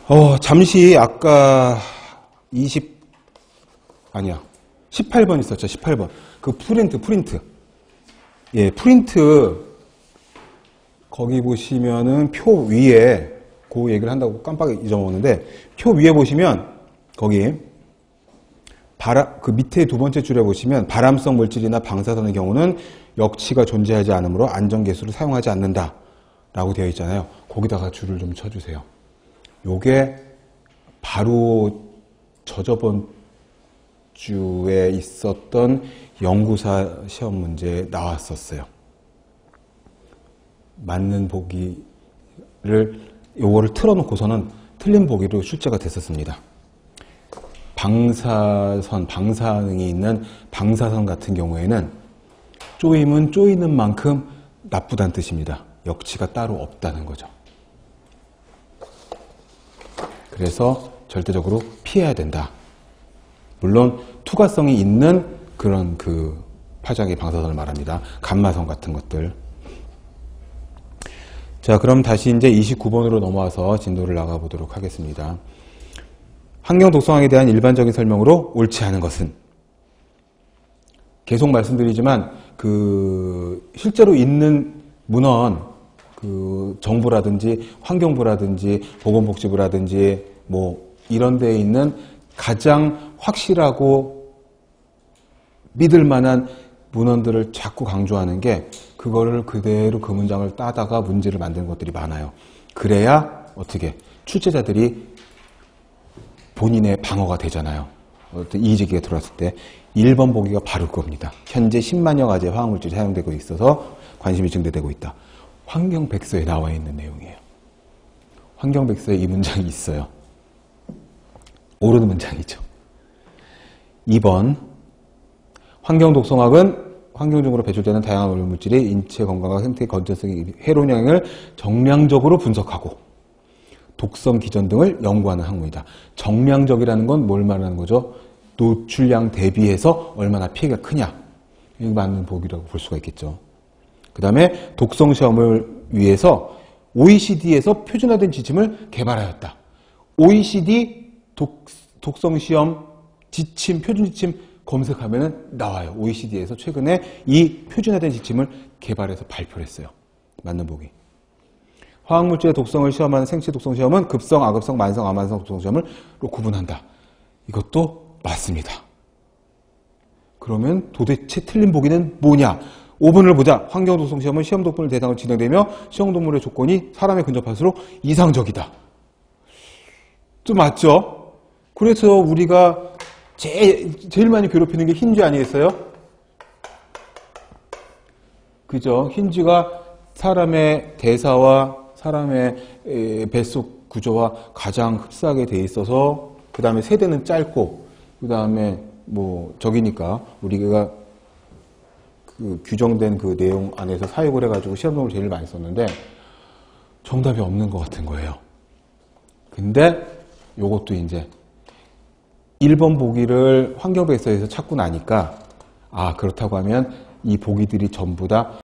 잠시 아까 18번 있었죠. 18번. 그 프린트. 예, 프린트. 거기 보시면은 표 위에 그 얘기를 한다고 깜빡 잊어먹었는데, 표 위에 보시면 거기 그 밑에 두 번째 줄에 보시면 발암성 물질이나 방사선의 경우는 역치가 존재하지 않으므로 안전계수를 사용하지 않는다 라고 되어 있잖아요. 거기다가 줄을 좀 쳐주세요. 요게 바로 저저번 주에 있었던 연구사 시험 문제에 나왔었어요. 맞는 보기를 요거를 틀어놓고서는 틀린 보기로 출제가 됐었습니다. 방사능이 있는 방사선 같은 경우에는 쪼임은 쪼이는 만큼 나쁘다는 뜻입니다. 역치가 따로 없다는 거죠. 그래서 절대적으로 피해야 된다. 물론 투과성이 있는 그런 그 파장의 방사선을 말합니다. 감마선 같은 것들. 자, 그럼 다시 이제 29번으로 넘어와서 진도를 나가보도록 하겠습니다. 환경 독성학에 대한 일반적인 설명으로 옳지 않은 것은, 계속 말씀드리지만 실제로 있는 문헌, 정부라든지 환경부라든지 보건복지부라든지 뭐 이런 데에 있는 가장 확실하고 믿을 만한 문헌들을 자꾸 강조하는 게, 그거를 그대로 그 문장을 따다가 문제를 만드는 것들이 많아요. 그래야 어떻게 출제자들이 본인의 방어가 되잖아요. 어떤 이의제기가 들어왔을 때 1번 보기가 바로 겁니다. 현재 10만여 가지의 화학물질이 사용되고 있어서 관심이 증대되고 있다. 환경백서에 나와 있는 내용이에요. 환경백서에 이 문장이 있어요. 오르는 문장이죠. 2번, 환경독성학은 환경적으로 배출되는 다양한 오염물질이 인체 건강과 생태의 건전성에 해로운 영향을 정량적으로 분석하고 독성 기전 등을 연구하는 학문이다. 정량적이라는 건 뭘 말하는 거죠? 노출량 대비해서 얼마나 피해가 크냐. 이거 맞는 보기라고 볼 수가 있겠죠. 그 다음에 독성 시험을 위해서 OECD에서 표준화된 지침을 개발하였다. OECD 독성 시험 지침, 표준 지침 검색하면 나와요. OECD에서 최근에 이 표준화된 지침을 개발해서 발표를 했어요. 맞는 보기. 화학물질의 독성을 시험하는 생체 독성 시험은 급성, 아급성, 만성, 아만성 독성 시험을 구분한다. 이것도 맞습니다. 그러면 도대체 틀린 보기는 뭐냐? 5번을 보자. 환경 독성 시험은 시험 동물을 대상으로 진행되며 시험 동물의 조건이 사람에 근접할수록 이상적이다. 좀 맞죠? 그래서 우리가 제일 많이 괴롭히는 게 흰쥐 아니겠어요? 그죠? 흰쥐가 사람의 대사와 사람의 뱃속 구조와 가장 흡사하게 돼 있어서, 그 다음에 세대는 짧고, 그 다음에 뭐 저기니까 우리가 그 규정된 그 내용 안에서 사육을 해가지고 시험동을 제일 많이 썼는데 정답이 없는 것 같은 거예요. 근데 요것도 이제 1번 보기를 환경백서에서 찾고 나니까, 아, 그렇다고 하면 이 보기들이 전부 다